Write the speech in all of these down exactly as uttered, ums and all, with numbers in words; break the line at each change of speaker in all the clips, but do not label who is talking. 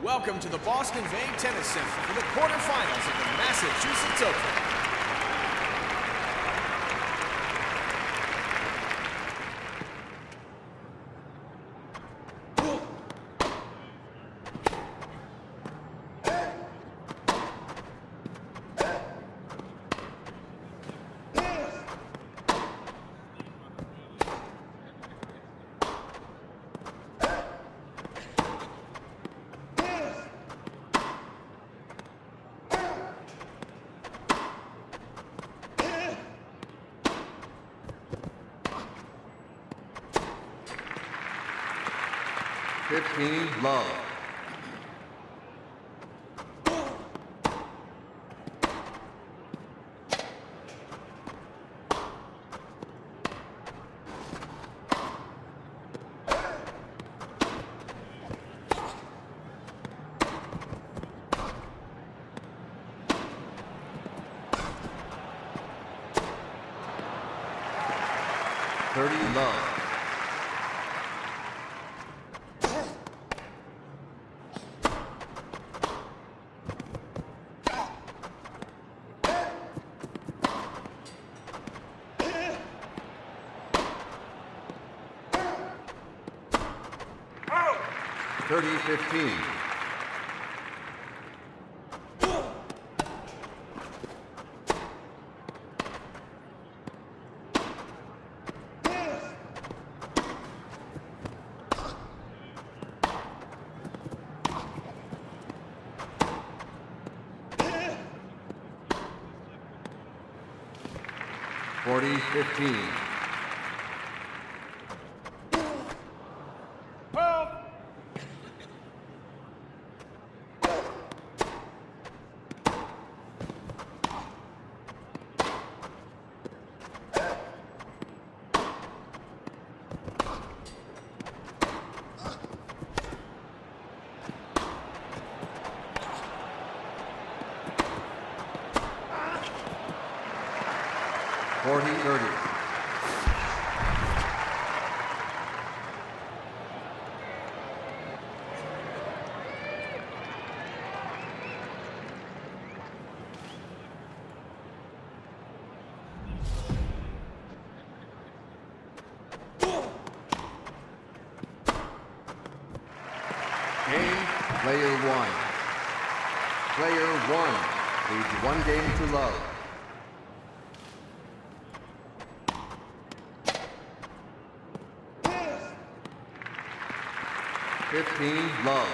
Welcome to the Boston Vane Tennis Center for the quarterfinals of the Massachusetts Open.
fifteen, love. thirty, love. thirty, fifteen. forty, fifteen. forty, thirty. Game, player one. Player one leads one game to love. fifteen, love.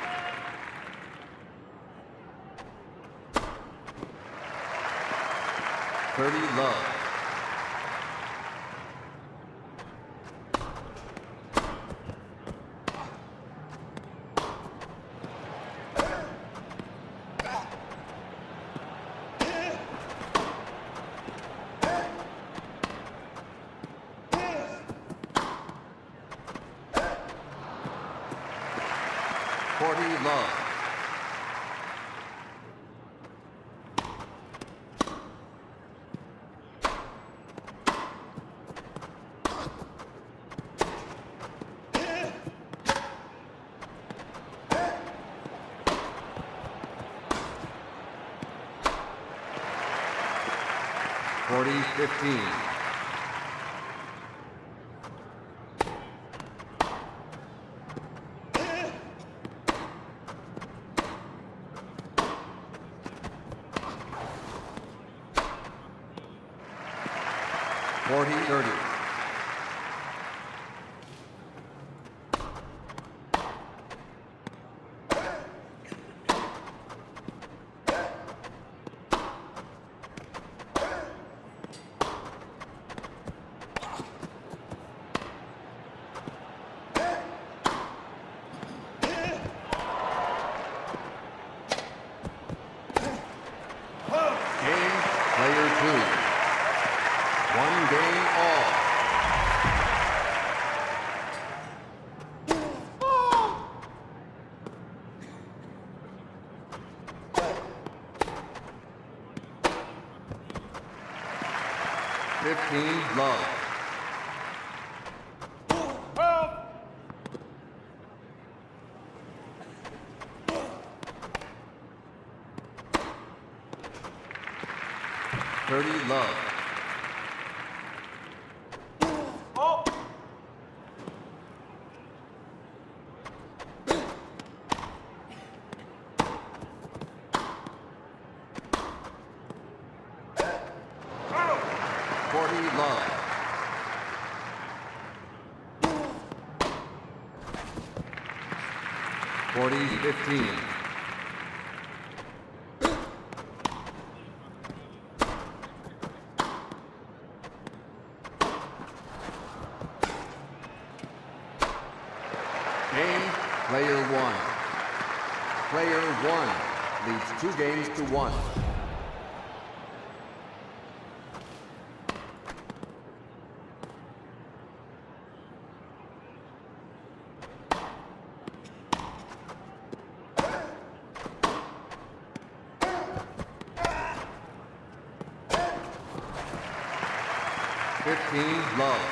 thirty, love. forty, love. forty, fifteen. forty, thirty. Game, player two. One game all. fifteen, love. thirty love. forty love. forty fifteen. Game, player one. Player one leads two games to one. fifteen love.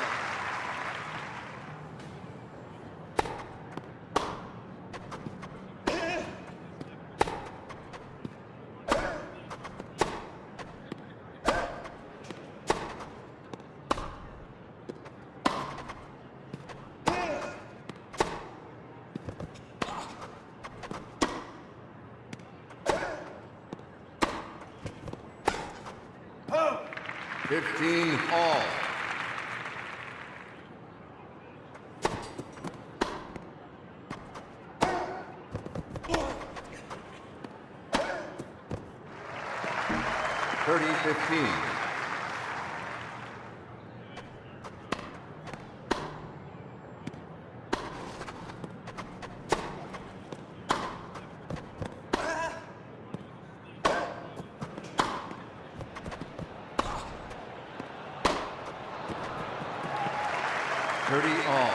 fifteen all. thirty fifteen. thirty all.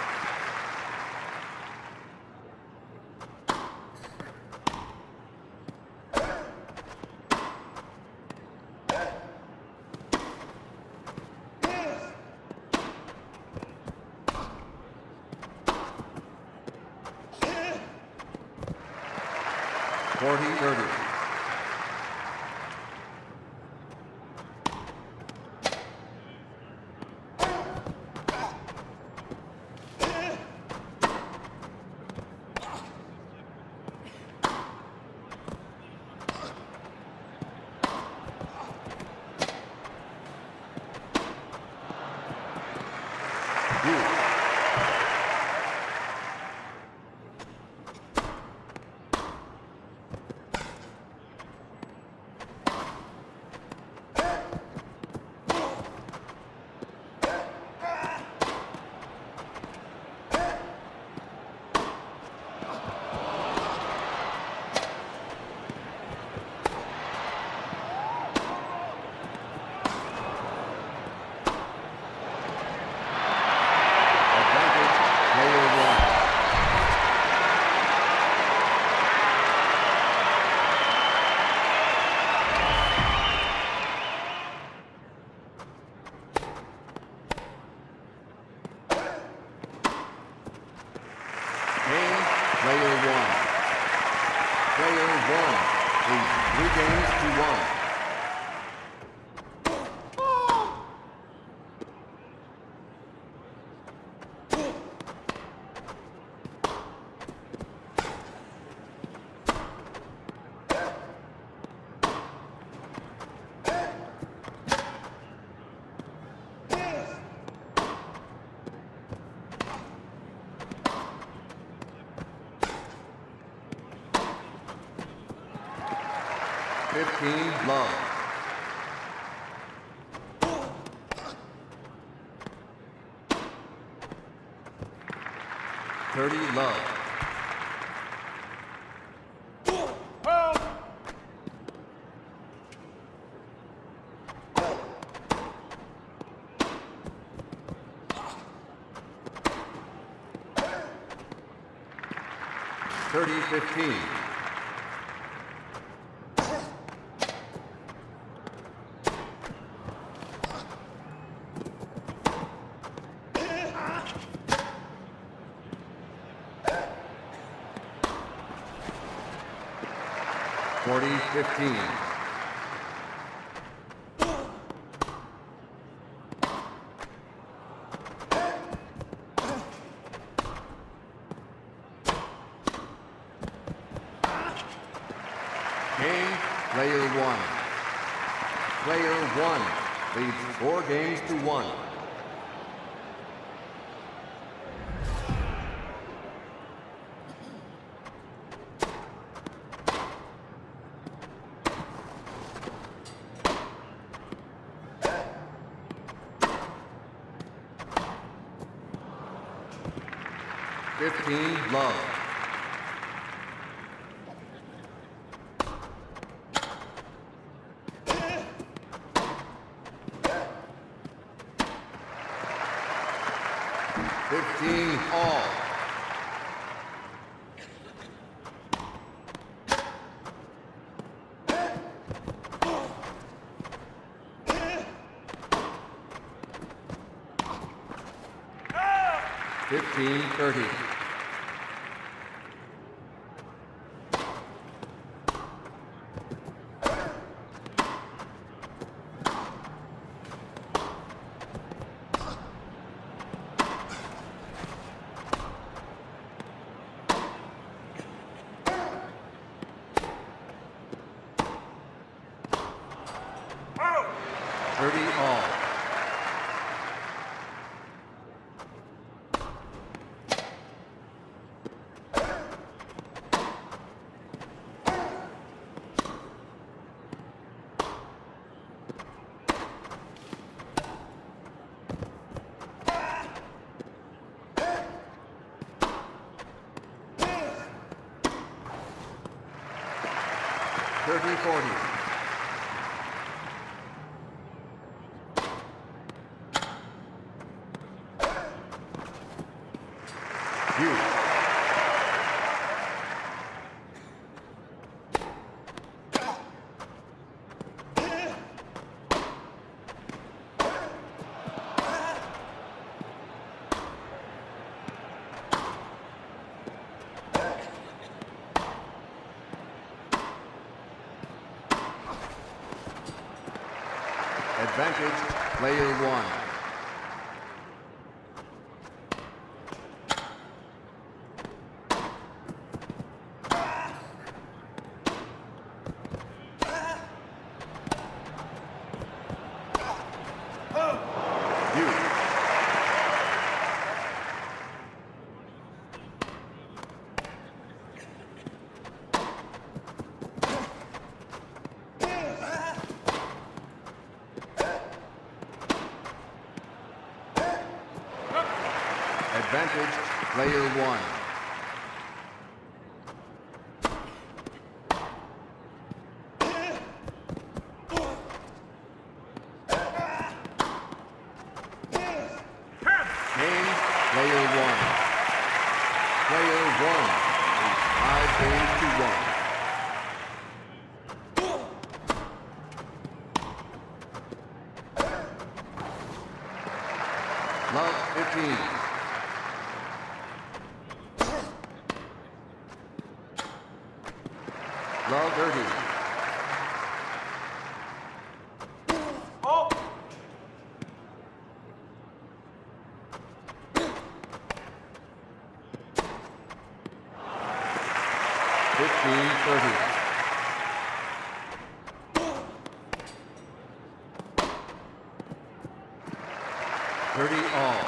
forty thirty. Player one. Player one leads three games to one. fifteen love. thirty love. thirty fifteen. forty fifteen. Game, player one. Player one leads four games to one. fifteen, love. fifteen, all. fifteen, thirty. thirty all. thirty, forty. You. Advantage, player one. Advantage, player one. Game, player one. Player one is five games to one. Love, fifteen. Love, thirty.
Oh.
fifteen, thirty. thirty all.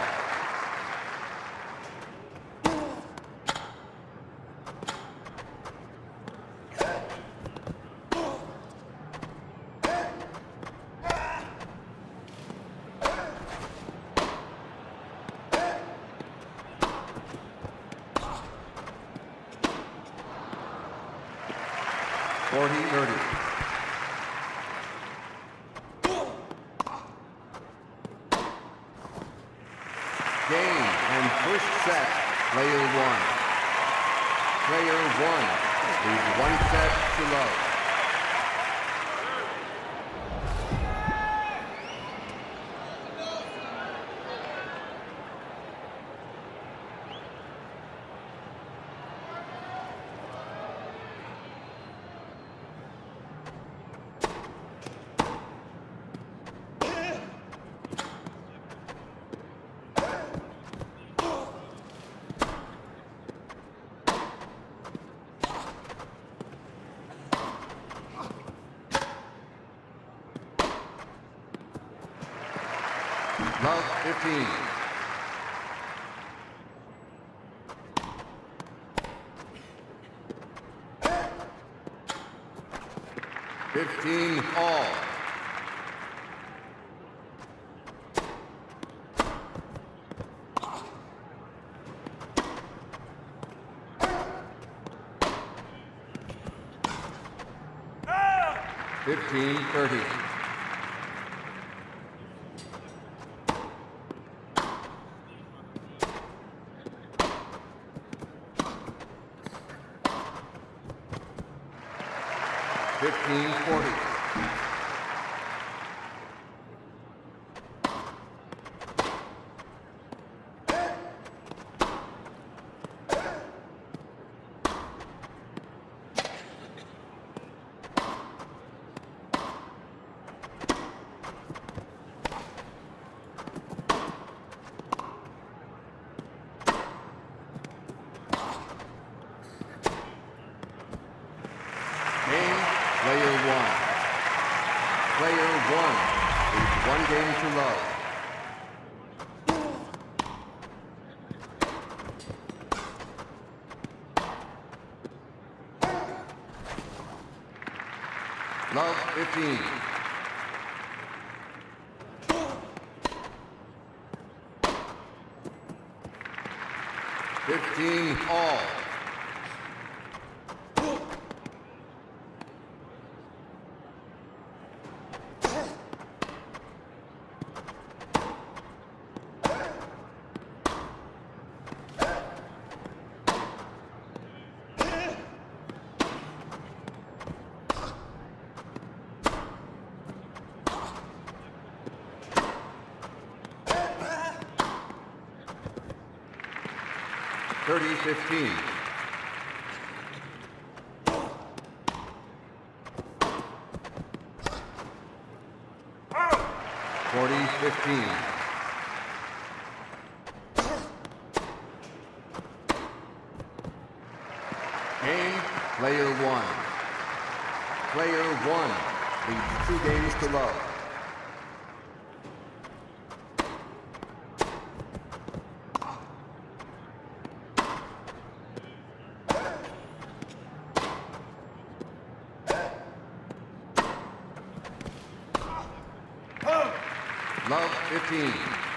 forty, thirty. Game and first set, player one. Player one leads one set to love. Love fifteen. fifteen all. fifteen thirty. fifteen forty. Player one. Player one leads one game to love. Love fifteen. fifteen all. thirty fifteen. forty fifteen. Game, player one. Player one leads two games to love. Love fifteen.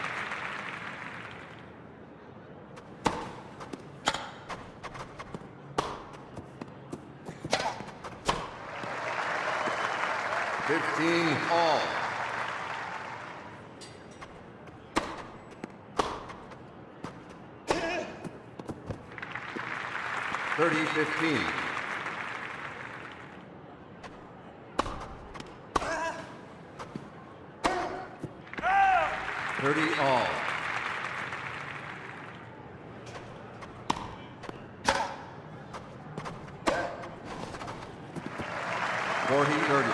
fifteen all. thirty fifteen. thirty all. forty thirty.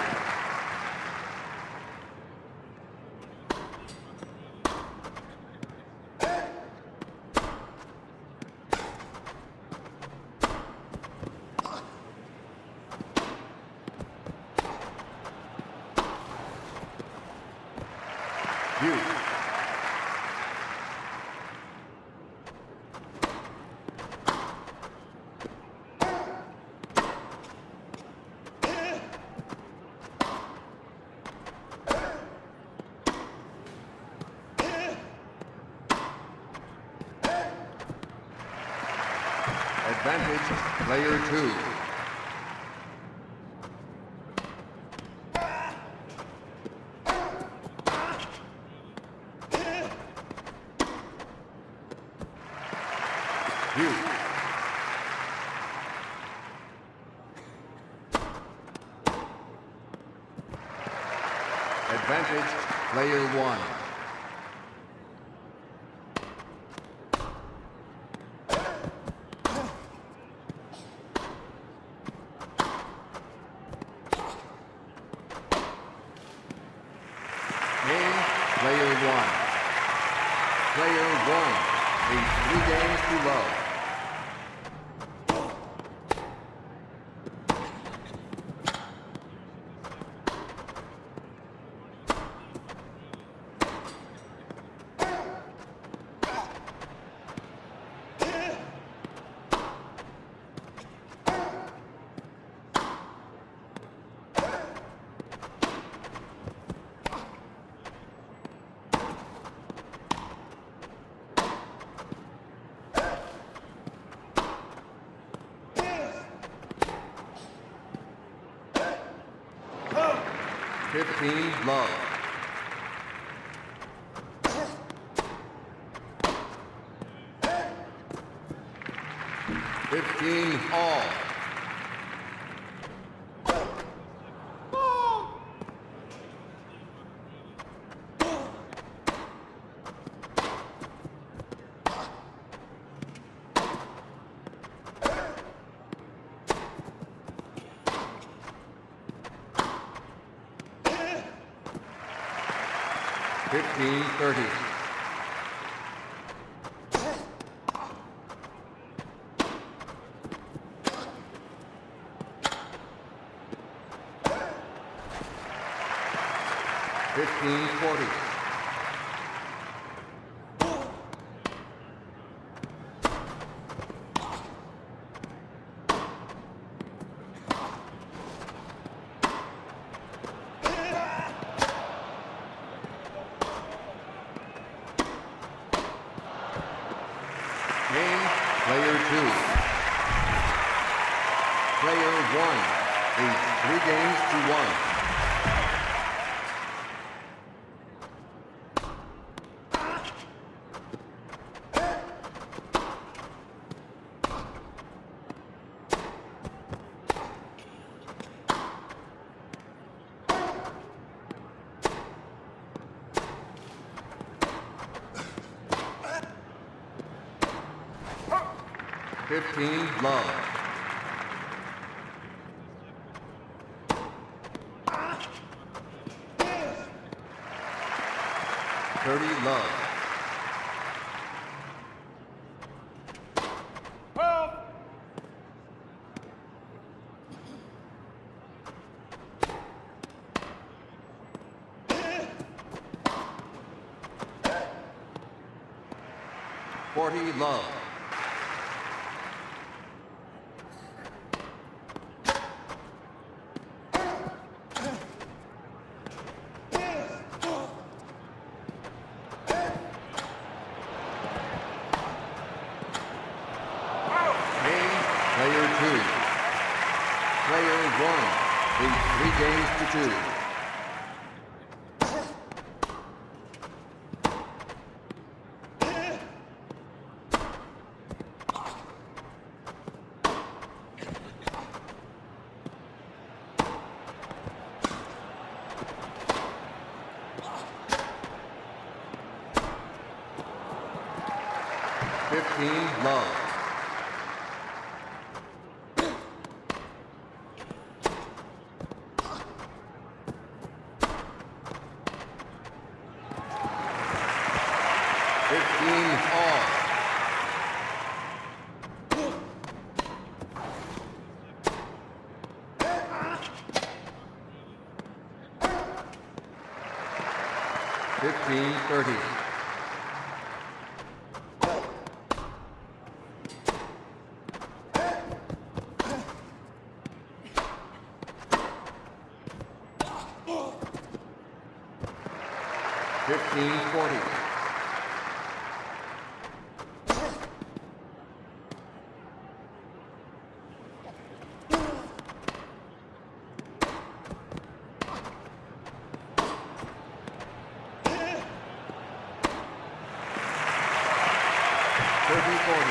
You. Advantage, player two. You. Advantage, player one. Game, player one. Player one leads three games to love. fifteen, love. fifteen, all. fifteen, thirty. fifteen, forty. Game, player two. Player one leads three games to one. fifteen, love. thirty, love. forty, love. Player two. Player one leads three games to two. fifteen, love. fifteen, all. fifteen, thirty. fifteen, forty. thirty, forty.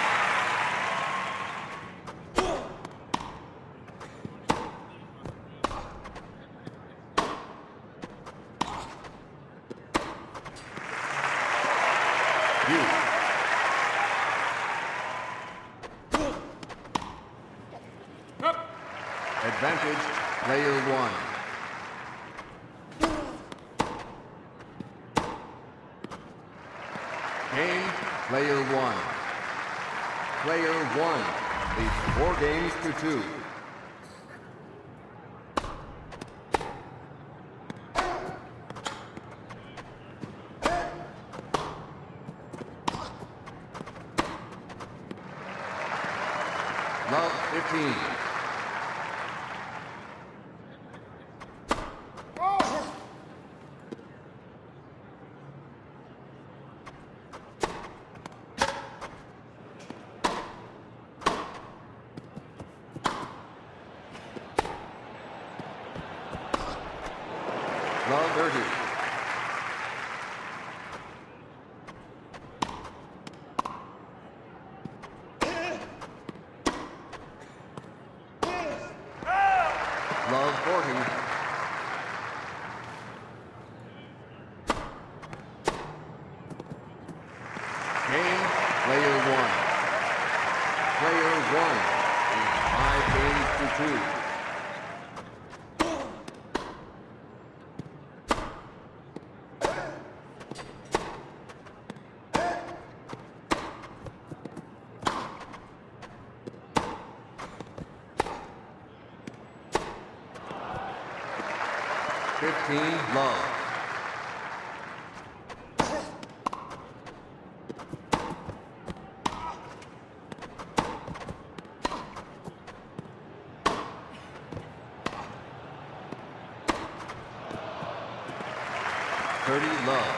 You. Advantage, player one. Game, player one. Player one leads four games to two. Love, fifteen. Love thirty. Love forty. Game, player one. Player one is five games to two. fifteen, love. thirty, love.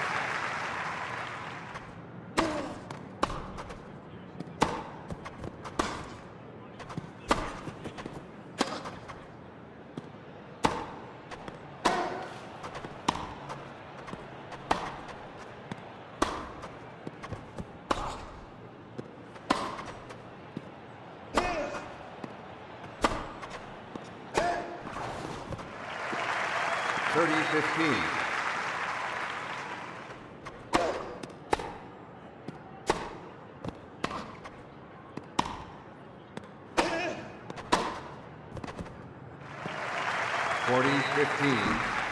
thirty, fifteen. forty, fifteen.